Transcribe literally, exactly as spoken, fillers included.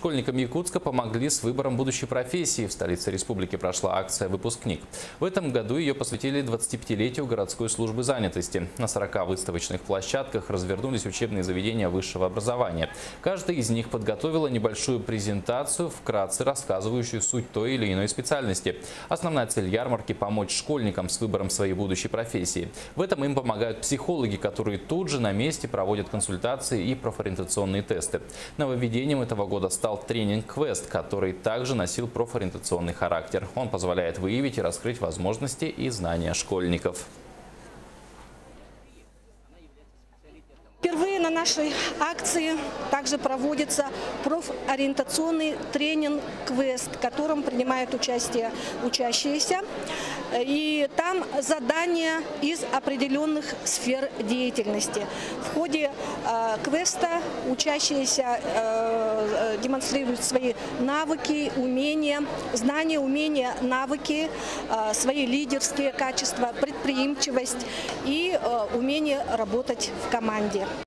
Школьникам Якутска помогли с выбором будущей профессии. В столице республики прошла акция «Выпускник». В этом году ее посвятили двадцатипятилетию городской службы занятости. На сорока выставочных площадках развернулись учебные заведения высшего образования. Каждая из них подготовила небольшую презентацию, вкратце рассказывающую суть той или иной специальности. Основная цель ярмарки – помочь школьникам с выбором своей будущей профессии. В этом им помогают психологи, которые тут же на месте проводят консультации и профориентационные тесты. Нововведением этого года стал тренинг-квест, который также носил профориентационный характер. Он позволяет выявить и раскрыть возможности и знания школьников. Впервые на нашей акции также проводится профориентационный тренинг-квест, в котором принимают участие учащиеся. И там задания из определенных сфер деятельности. В ходе э, квеста учащиеся э, демонстрируют свои навыки, умения, знания, умения, навыки, э, свои лидерские качества, предприимчивость и э, умение работать в команде.